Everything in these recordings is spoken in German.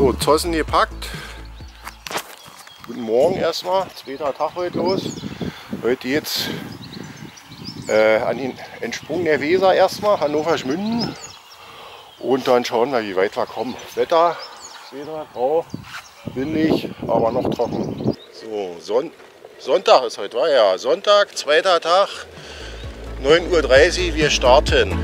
So, Zossen gepackt. Guten Morgen erstmal, zweiter Tag heute los. Heute geht's an den Entsprung der Weser erstmal, Hannover Schmünden. Und dann schauen wir, wie weit wir kommen. Wetter, seht ihr, grau, windig, aber noch trocken. So, Sonntag ist heute, war ja Sonntag, zweiter Tag, 9:30 Uhr, wir starten.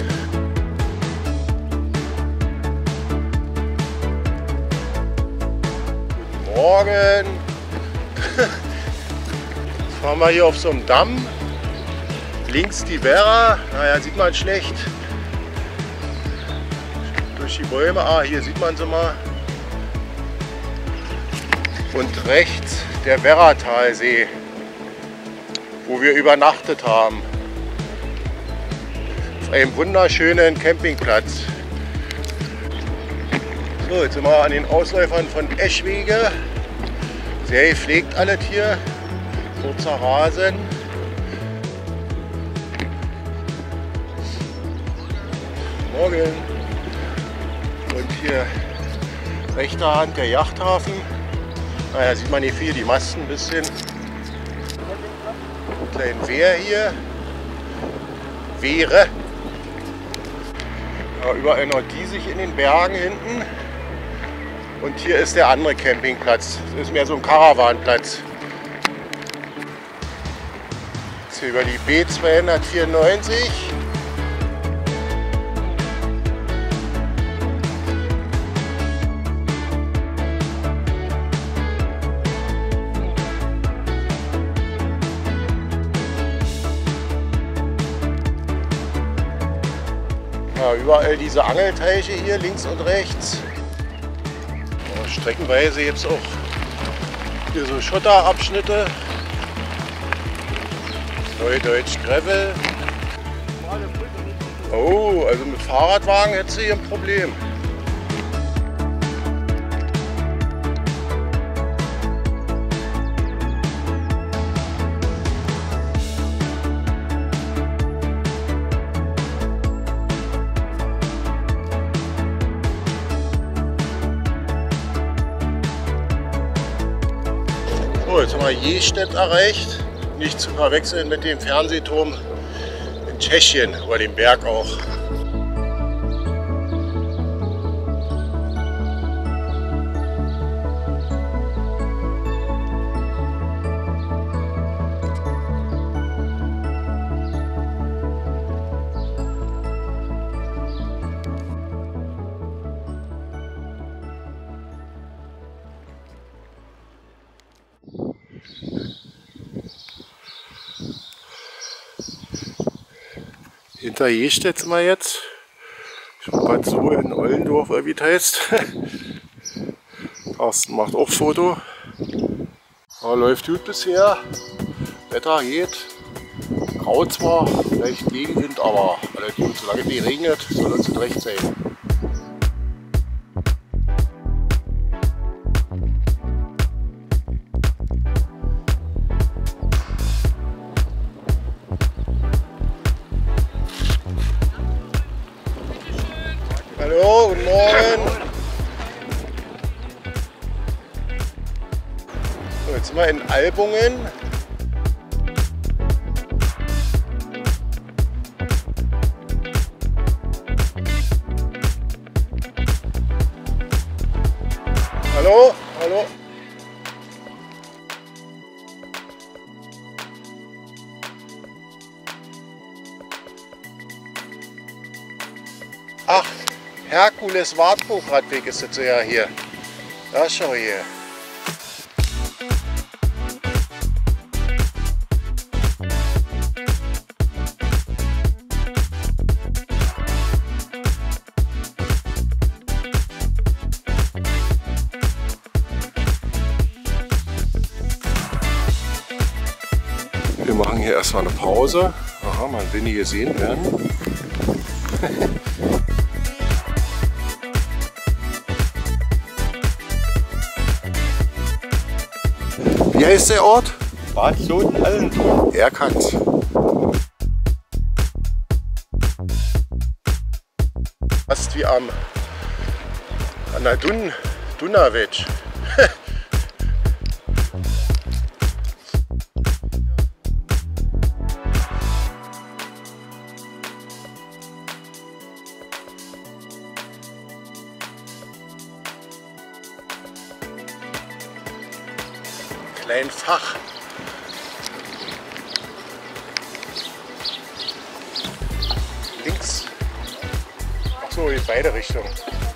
Guten Morgen. Jetzt fahren wir hier auf so einem Damm. Links die Werra, naja, sieht man schlecht. Durch die Bäume, hier sieht man sie mal. Und rechts der Werratalsee, wo wir übernachtet haben. Auf einem wunderschönen Campingplatz. So, jetzt sind wir an den Ausläufern von Eschwege. Sehr gepflegt alles hier. Kurzer Rasen. Morgen. Und hier rechter Hand der Yachthafen. Naja, sieht man nicht viel, die Masten ein bisschen. Kleinen Wehr hier. Wehre. Ja, überall noch diesig in den Bergen hinten. Und hier ist der andere Campingplatz. Das ist mehr so ein Karawanplatz. Jetzt hier über die B294. Ja, überall diese Angelteiche hier links und rechts. Ja, streckenweise gibt es auch hier so Schotterabschnitte. Neudeutsch Gravel. Oh, also mit Fahrradwagen hättest du hier ein Problem. So, jetzt haben wir Jestedt erreicht. Nicht zu verwechseln mit dem Fernsehturm in Tschechien, oder dem Berg auch. Hinter Jestedt sind wir jetzt. Bad so in Ollendorf, wie es heißt. Carsten macht auch Foto. Aber läuft gut bisher. Wetter geht. Grau zwar, vielleicht Gegenwind, aber alles gut. Solange es nicht regnet, soll uns das recht sein. Hallo, guten Morgen. So, jetzt sind wir in Albungen. Hallo, hallo. Ach. Herkules Wartburgradweg ist jetzt ja hier. Ja, schau hier. Wir machen hier erstmal eine Pause. Aha, man will nie gesehen werden. Wie heißt der Ort? Bad Soden-Allendorf. Erkannt. Fast wie an der Dunn Dunavec. Klein Fach. Links. Ach so, in beide Richtungen.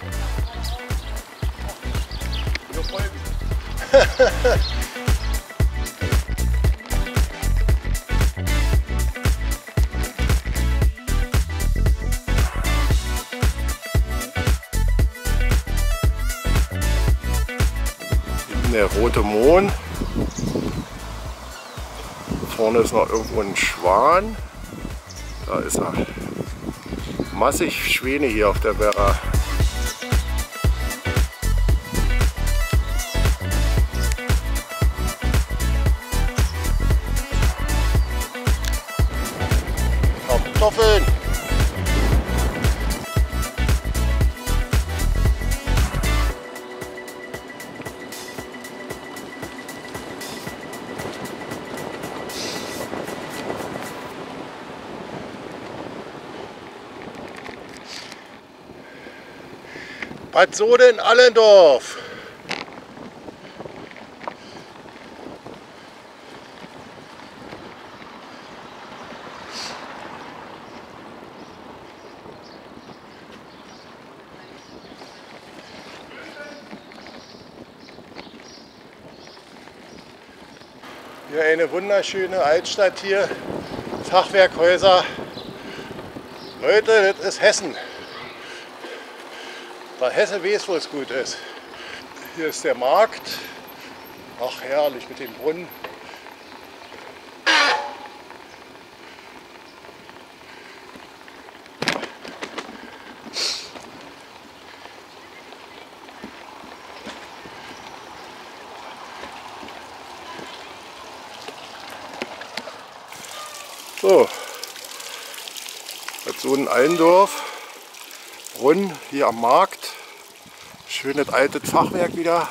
Der rote Mohn. Vorne ist noch irgendwo ein Schwan. Da ist er. Massig Schwäne hier auf der Werra. Kartoffeln. Bad Soden-Allendorf. Hier eine wunderschöne Altstadt hier, Fachwerkhäuser. Leute, das ist Hessen. Der Hesse weiß, wo es gut ist. Hier ist der Markt. Ach, herrlich mit dem Brunnen. So, Bad Soden-Allendorf. Brunnen hier am Markt. Schönes altes Fachwerk wieder.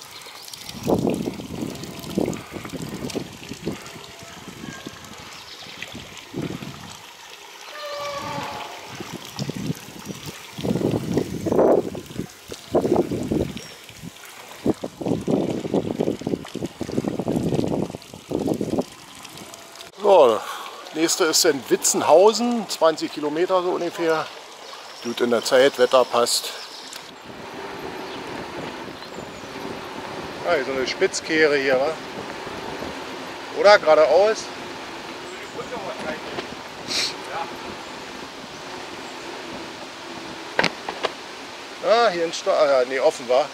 So, nächste ist in Witzenhausen, 20 Kilometer so ungefähr. Gut in der Zeit, Wetter passt. Ah, so eine Spitzkehre hier, wa? Oder geradeaus? Ah, hier ein Stau, nee, offen war.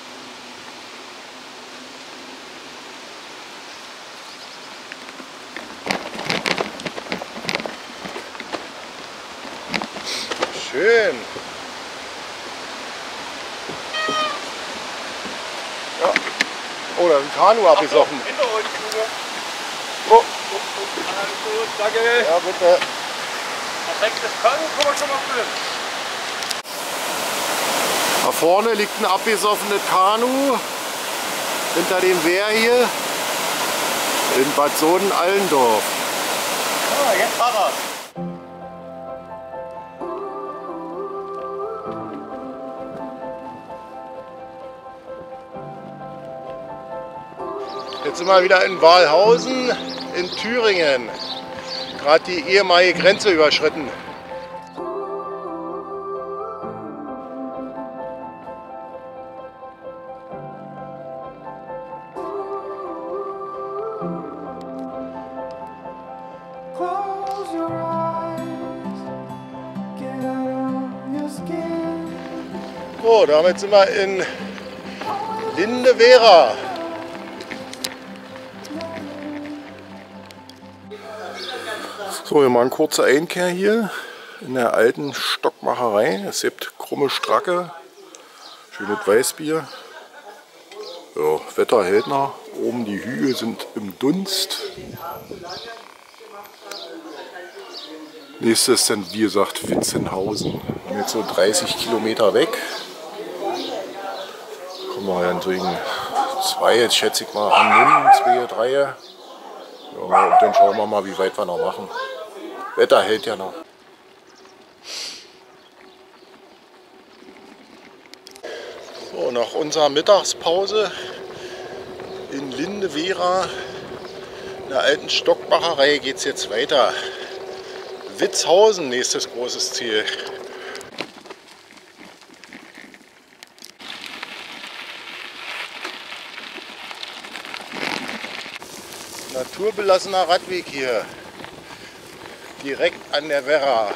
Schön. Ja. Oh, da ist ein Kanu abgesoffen. Oh. Alles gut, danke. Ja, bitte. Perfektes Kanu, kann man schon mal filmen. Da vorne liegt ein abgesoffenes Kanu. Hinter dem Wehr hier. In Bad Soden-Allendorf. Ah, jetzt Fahrrad. Jetzt sind wir wieder in Walhausen in Thüringen. Gerade die ehemalige Grenze überschritten. So, damit sind wir in Lindewera. So, wir machen eine kurze Einkehr hier in der alten Stockmacherei. Es gibt krumme Stracke, schönes Weißbier. Ja, Wetter hält noch. Oben die Hügel sind im Dunst. Nächstes ist dann, wie gesagt, Witzenhausen. Jetzt so 30 Kilometer weg. Kommen wir ja in so 2, jetzt schätze ich mal Hanun, 2, 3. Ja, und dann schauen wir mal, wie weit wir noch machen. Wetter hält ja noch. So, nach unserer Mittagspause in Lindewera, in der alten Stockmacherei, geht es jetzt weiter. Witzhausen, nächstes großes Ziel. Naturbelassener Radweg hier, direkt an der Werra.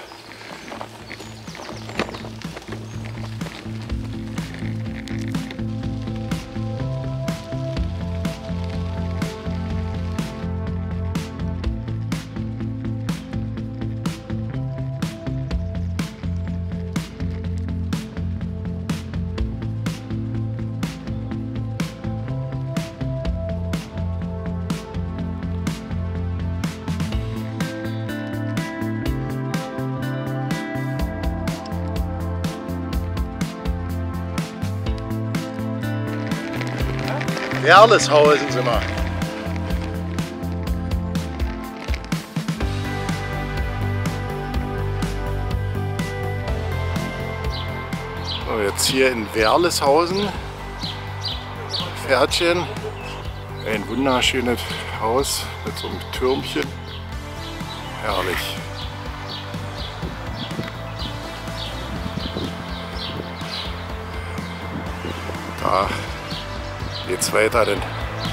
Werleshausen sind wir. So, jetzt hier in Werleshausen. Pferdchen. Ein wunderschönes Haus mit so einem Türmchen. Herrlich. Da geht's weiter denn.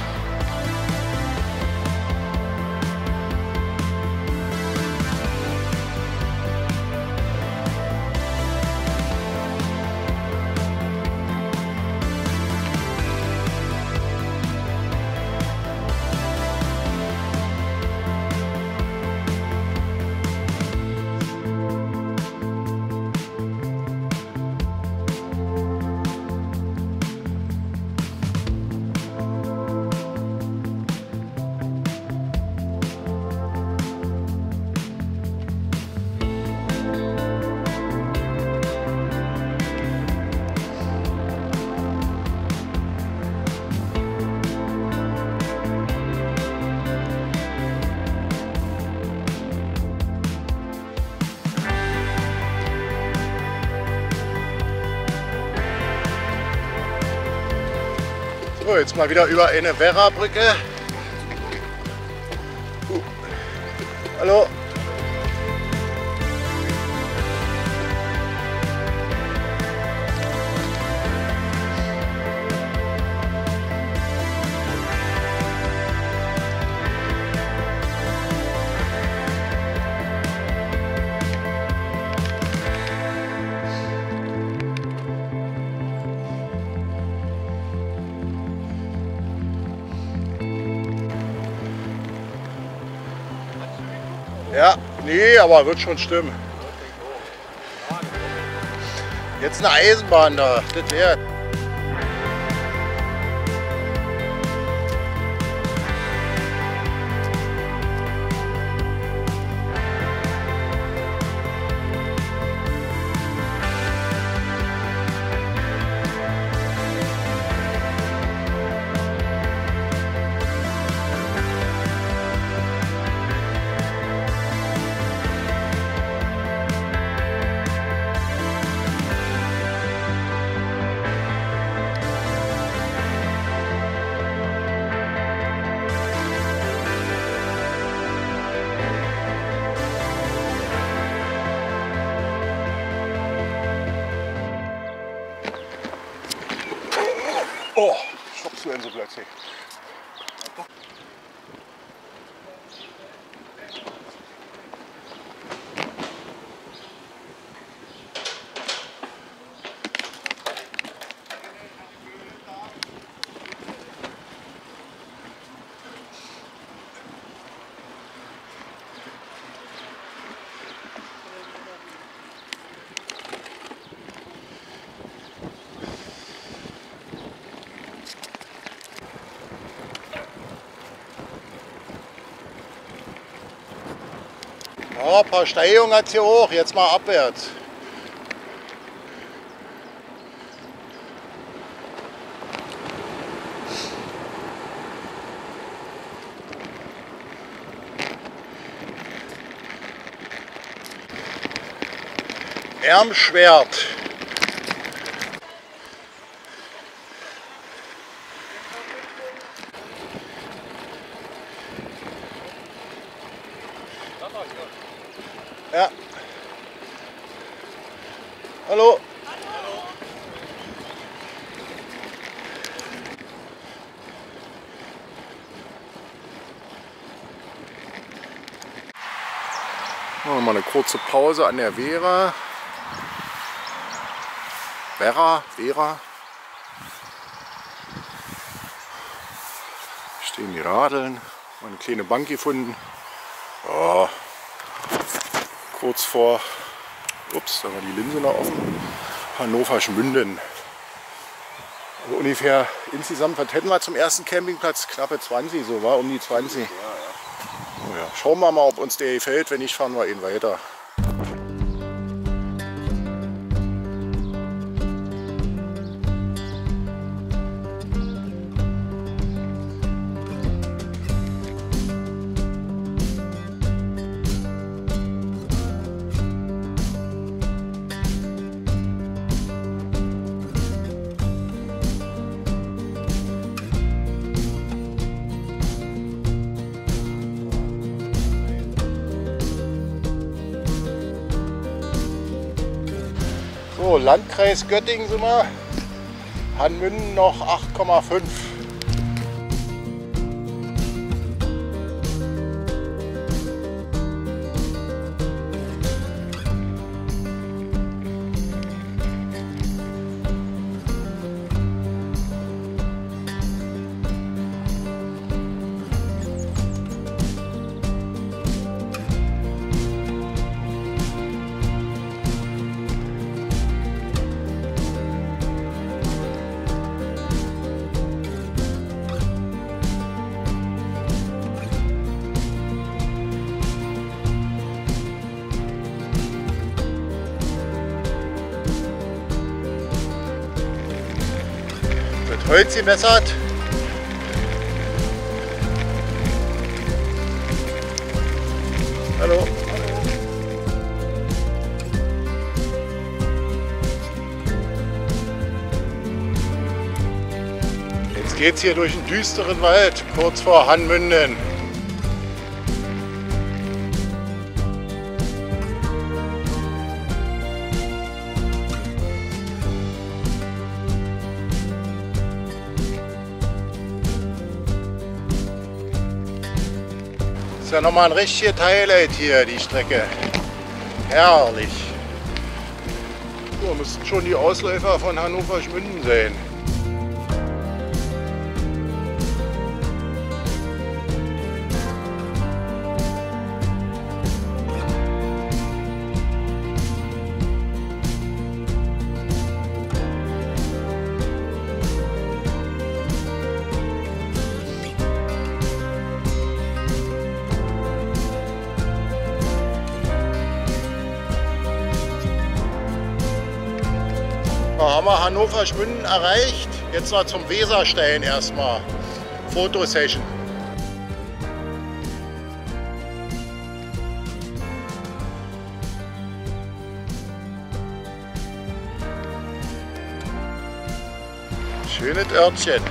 So, jetzt mal wieder über eine Werra-Brücke. Hallo. Ja, nee, aber wird schon stimmen. Jetzt eine Eisenbahn da, das wäre. Oh, stoppst du denn so plötzlich? Ja, ein paar Steigungen hat es hier hoch, jetzt mal abwärts. Ermschwert. Ja. Hallo. Machen wir mal eine kurze Pause an der Vera. Vera. Stehen die Radeln. Mal eine kleine Bank gefunden. Ja. Kurz vor, ups, da war die Linse noch offen. Hannover Schmünden. Also ungefähr insgesamt, was hätten wir zum ersten Campingplatz? Knappe 20, so war um die 20. Oh ja, schauen wir mal, ob uns der gefällt. Wenn nicht, fahren wir ihn weiter. So, Landkreis Göttingen sind wir, Hanmünden noch 8,5. Holz gemessert. Hallo. Jetzt geht's hier durch einen düsteren Wald, kurz vor Hanmünden. Ist ja nochmal ein richtiges Highlight hier, die Strecke. Herrlich. So, müssten schon die Ausläufer von Hannover Schmünden sein. Da haben wir Hannover Schmünden erreicht. Jetzt noch zum Weserstein erstmal. Fotosession. Schönes Örtchen.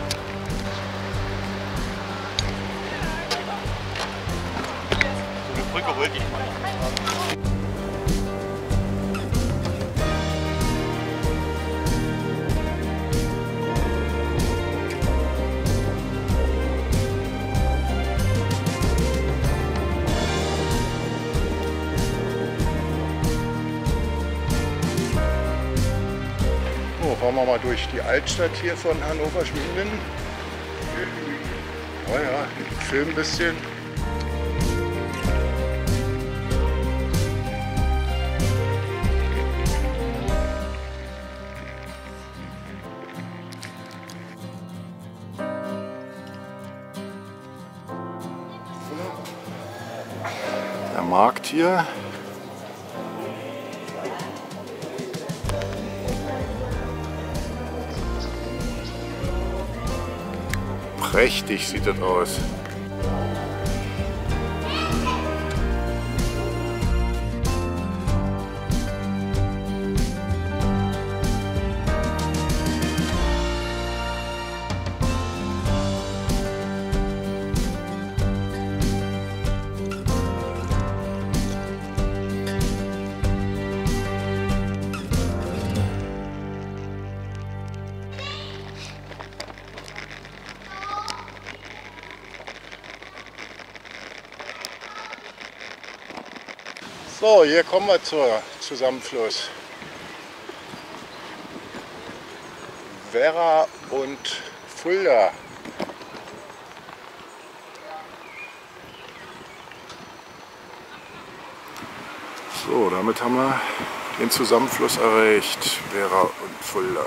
So eine Brücke wollte ich mal. Fahren wir mal durch die Altstadt hier von Hannover Schmünden. Oh ja, ich filme ein bisschen. Der Markt hier. Prächtig sieht das aus. So, hier kommen wir zur Zusammenfluss. Werra und Fulda. So, damit haben wir den Zusammenfluss erreicht. Werra und Fulda.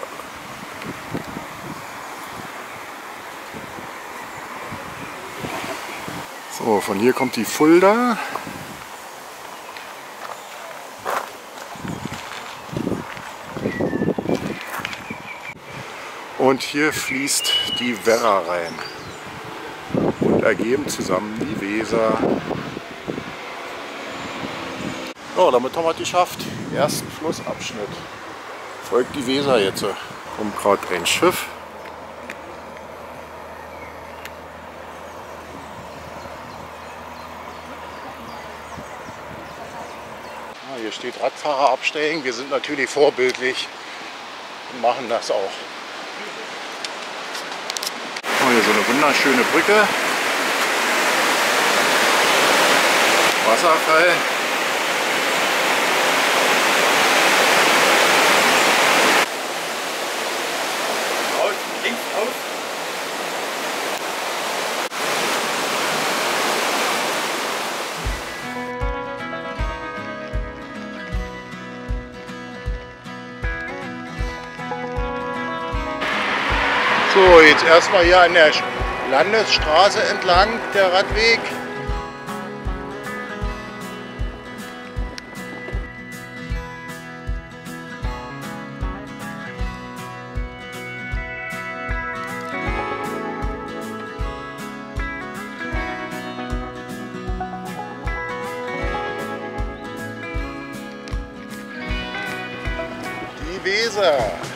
So, von hier kommt die Fulda. Und hier fließt die Werra rein und ergeben zusammen die Weser. Ja, damit haben wir es geschafft. Ersten Flussabschnitt. Folgt die Weser jetzt. Kommt gerade ein Schiff. Ja, hier steht Radfahrer absteigen. Wir sind natürlich vorbildlich und machen das auch. Hier so eine wunderschöne Brücke. Wasserfall. Raus, links aus. So, jetzt erstmal hier an der Landesstraße entlang, der Radweg. Die Weser.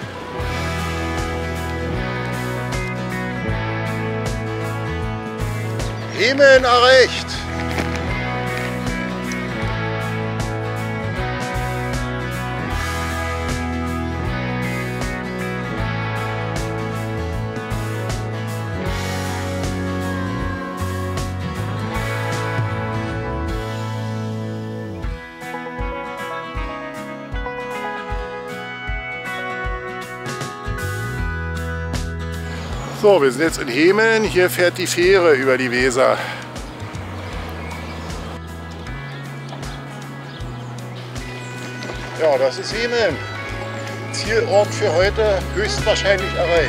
Hemen erreicht. So, wir sind jetzt in Hemen. Hier fährt die Fähre über die Weser. Ja, das ist Hemen. Zielort für heute höchstwahrscheinlich erreicht.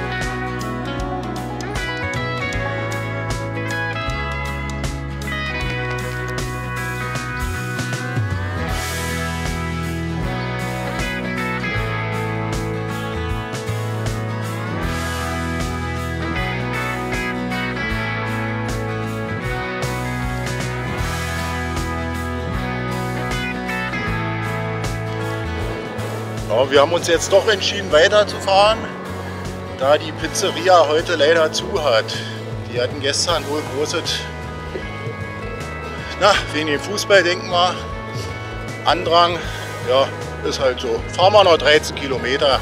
Ja, wir haben uns jetzt doch entschieden weiterzufahren, da die Pizzeria heute leider zu hat. Die hatten gestern wohl großes, wegen dem Fußball denken wir, Andrang. Ja, ist halt so. Fahren wir noch 13 Kilometer.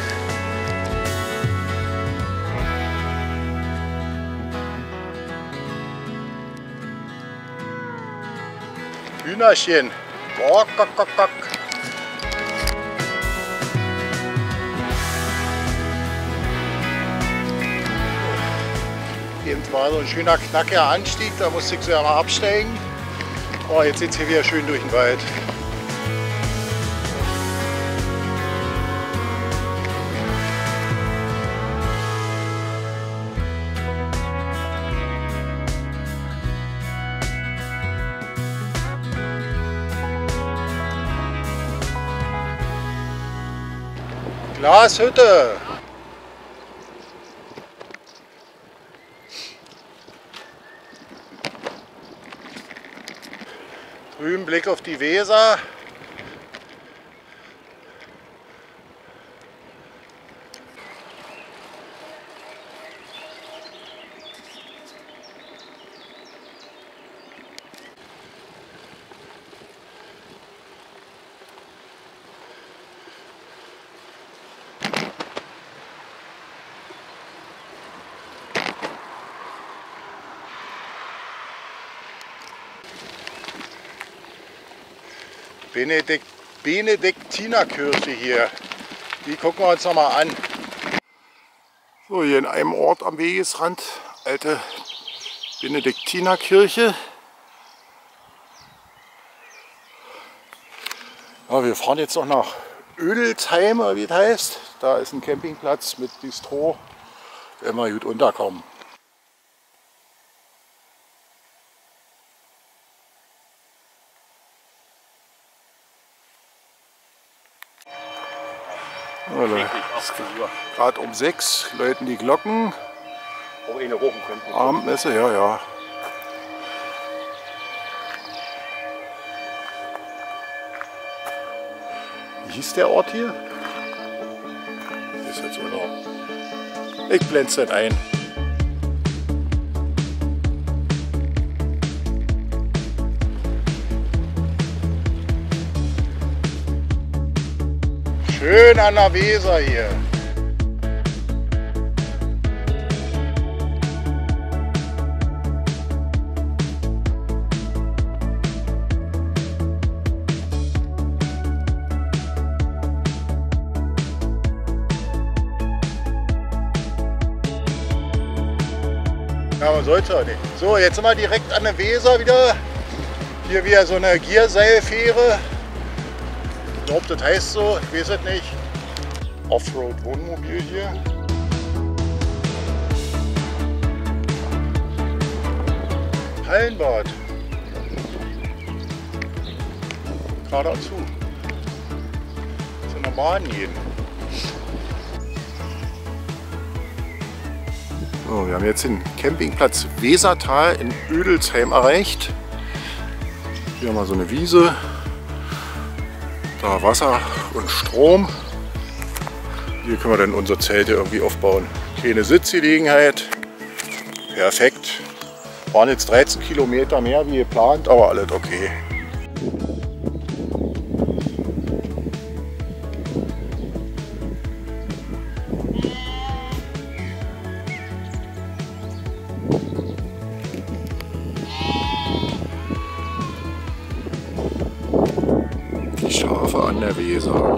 Hühnerchen. Boah, kack, kack, kack. Eben war so ein schöner knackiger Anstieg, da musste ich so mal absteigen. Oh, jetzt sieht es hier wieder schön durch den Wald. Glashütte. Drüben Blick auf die Weser. Benediktinerkirche hier. Die gucken wir uns noch mal an. So, hier in einem Ort am Wegesrand, alte Benediktinerkirche. Ja, wir fahren jetzt noch nach Ödelsheim, wie es heißt. Da ist ein Campingplatz mit Bistro. Werden wir gut unterkommen. Gerade um 6 läuten die Glocken. Auch eine rochen könnten. Abendmesse, ja, ja. Wie hieß der Ort hier? Ist jetzt oder? Ich blende es nicht ein. Schön an der Weser hier. Ja, man sollte es auch nicht. So, jetzt sind wir direkt an der Weser wieder. Hier wieder so eine Gierseilfähre. Ich glaube, das heißt so, ich weiß es nicht. Offroad-Wohnmobil hier. Hallenbad. Geradezu. Zu einer Bahn gehen. So, wir haben jetzt den Campingplatz Wesertal in Ödelsheim erreicht. Hier haben wir so eine Wiese. Da Wasser und Strom. Hier können wir dann unsere Zelte irgendwie aufbauen. Keine Sitzgelegenheit. Perfekt. Waren jetzt 13 Kilometer mehr wie geplant, aber alles okay. Die Schafe an der Weser.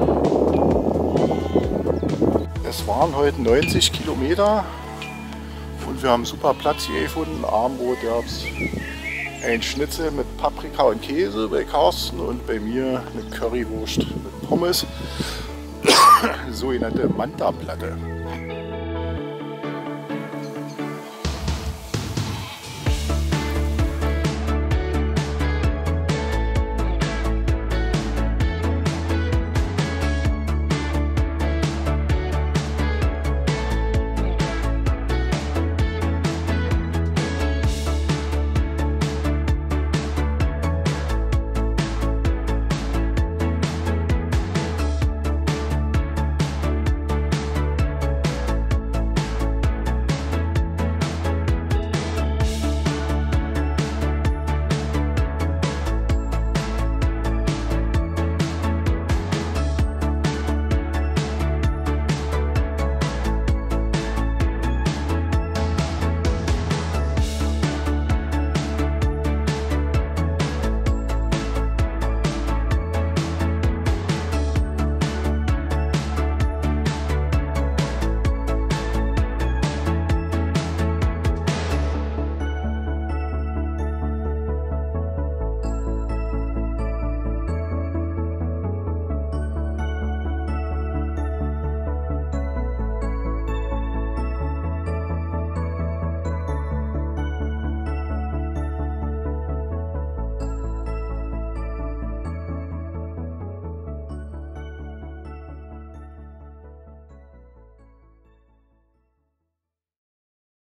Es waren heute 90 Kilometer und wir haben super Platz hier gefunden. Abendbrot gab es ein Schnitzel mit Paprika und Käse bei Carsten und bei mir eine Currywurst mit Pommes, sogenannte Manta-Platte.